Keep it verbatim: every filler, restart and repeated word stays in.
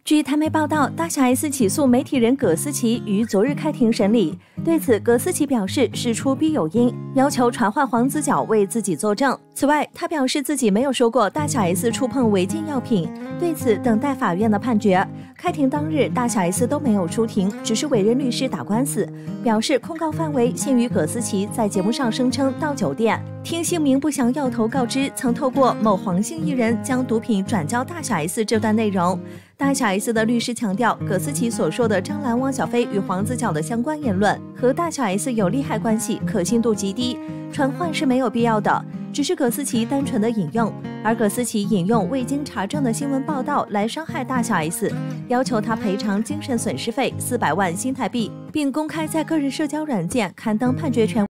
据台媒报道，大小 S 起诉媒体人葛思琪于昨日开庭审理。对此，葛思琪表示事出必有因，要求传唤黄子佼为自己作证。此外，他表示自己没有说过大小 S 触碰违禁药品，对此等待法院的判决。开庭当日，大小 S 都没有出庭，只是委任律师打官司，表示控告范围限于葛思琪在节目上声称到酒店听姓名不详药头告知曾透过某黄姓艺人将毒品转交大小 S 这段内容。大小 S 的律师强调，葛思琪所说的张兰、汪小菲与黄子佼的相关言论和大小 S 有利害关系，可信度极低，传唤是没有必要的，只是葛思琪单纯的引用，而葛思琪引用未经查证的新闻报道来伤害大小 S， 要求他赔偿精神损失费四百万新台币，并公开在个人社交软件刊登判决权。